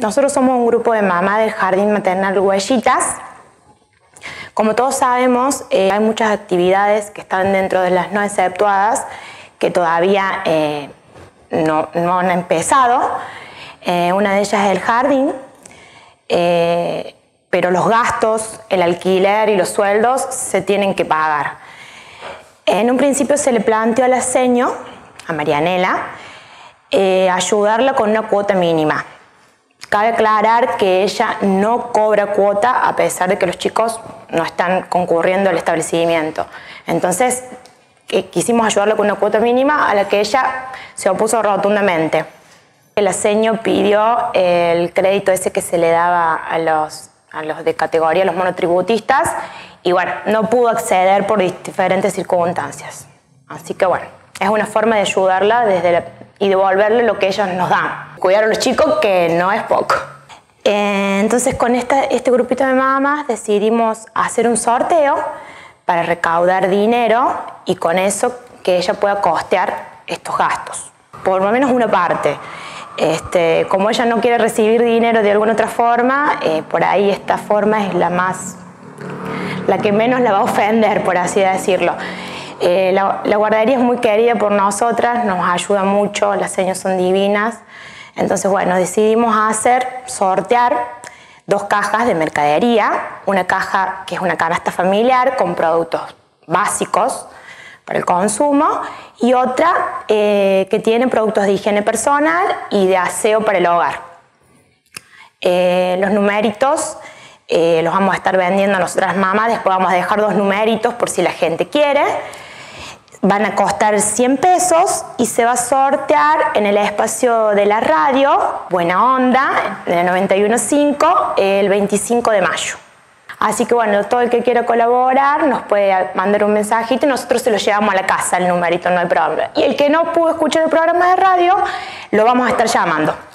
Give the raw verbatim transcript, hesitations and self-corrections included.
Nosotros somos un grupo de mamás del Jardín Maternal Huellitas. Como todos sabemos, eh, hay muchas actividades que están dentro de las no exceptuadas que todavía eh, no, no han empezado. Eh, una de ellas es el jardín, eh, pero los gastos, el alquiler y los sueldos se tienen que pagar. En un principio se le planteó a la seño, a Marianela, eh, ayudarla con una cuota mínima. Cabe aclarar que ella no cobra cuota a pesar de que los chicos no están concurriendo al establecimiento. Entonces, quisimos ayudarla con una cuota mínima a la que ella se opuso rotundamente. La seño pidió el crédito ese que se le daba a los, a los de categoría, los monotributistas, y bueno, no pudo acceder por diferentes circunstancias. Así que bueno, es una forma de ayudarla desde la, y devolverle lo que ellos nos dan. Cuidar a los chicos, que no es poco. Eh, entonces con esta, este grupito de mamás decidimos hacer un sorteo para recaudar dinero y con eso que ella pueda costear estos gastos, por lo menos una parte. Este, como ella no quiere recibir dinero de alguna otra forma, eh, por ahí esta forma es la más, la que menos la va a ofender, por así decirlo. Eh, la, la guardería es muy querida por nosotras, nos ayuda mucho, las señas son divinas. Entonces, bueno, decidimos hacer, sortear dos cajas de mercadería, una caja que es una canasta familiar con productos básicos para el consumo y otra eh, que tiene productos de higiene personal y de aseo para el hogar. Eh, los numeritos eh, los vamos a estar vendiendo a nosotras mamás, después vamos a dejar dos numeritos por si la gente quiere. Van a costar cien pesos y se va a sortear en el espacio de la radio Buena Onda, de noventa y uno punto cinco, el veinticinco de mayo. Así que bueno, todo el que quiera colaborar nos puede mandar un mensajito y nosotros se lo llevamos a la casa, el numerito, no hay problema. Y el que no pudo escuchar el programa de radio, lo vamos a estar llamando.